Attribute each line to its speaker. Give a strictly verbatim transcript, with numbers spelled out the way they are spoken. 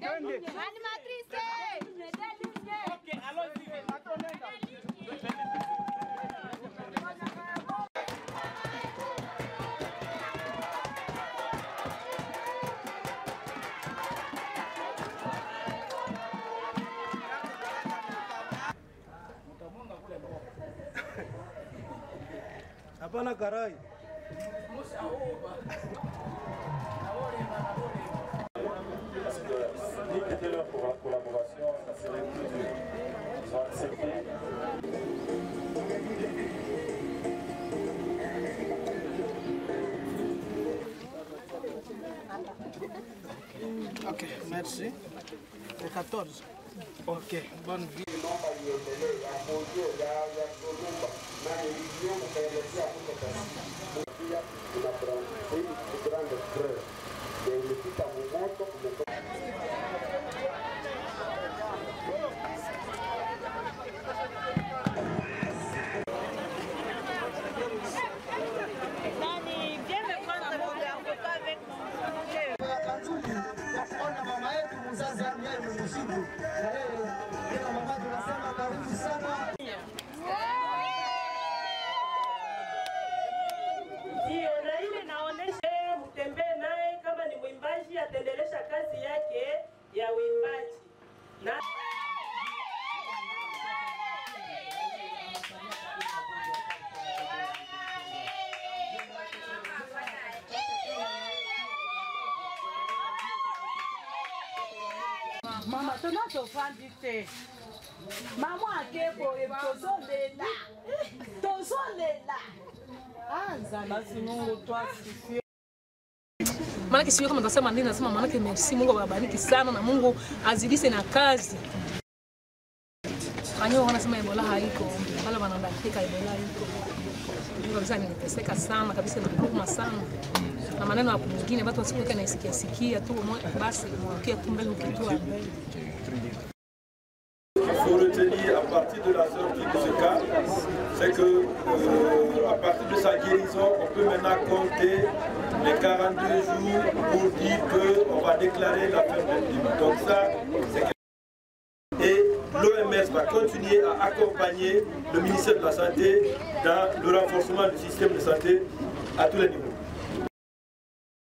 Speaker 1: Ok, allons-y.
Speaker 2: Hapana karai.
Speaker 3: Parce que si c'était leur collaboration, ça serait plus dur. Ils ont accepté.
Speaker 2: Ok, merci. Le quatorze. Ok, bonne vie.
Speaker 4: Atendelesha kazi yake ya uimbaji. Na
Speaker 5: Mama tunatofandite. Mama akebo tozolela. Tozolela. Anza basi Mungu twasifie.
Speaker 6: Maana sio kama tunasema nini, nasema maana merci, Mungu awabariki sana na Mungu azidishe na kazi. Wanyo wanasema Ebola haiko, wala wanadakika Ebola haiko. Mungu kabisa niliteseka sana kabisa, nilikuwa sana. Na maneno hapo mengine watu wasikuwa na isikia sikia tu basi mwakia kumbe ukitua mbele.
Speaker 3: Il faut retenir à partir de la sortie de ce cas, c'est que euh, à partir de sa guérison, on peut maintenant compter les quarante-deux jours pour dire qu'on va déclarer la fin de l'épidémie. Donc ça, c'est que... Et l'O M S va continuer à accompagner le ministère de la Santé dans le renforcement du système de santé à tous les niveaux.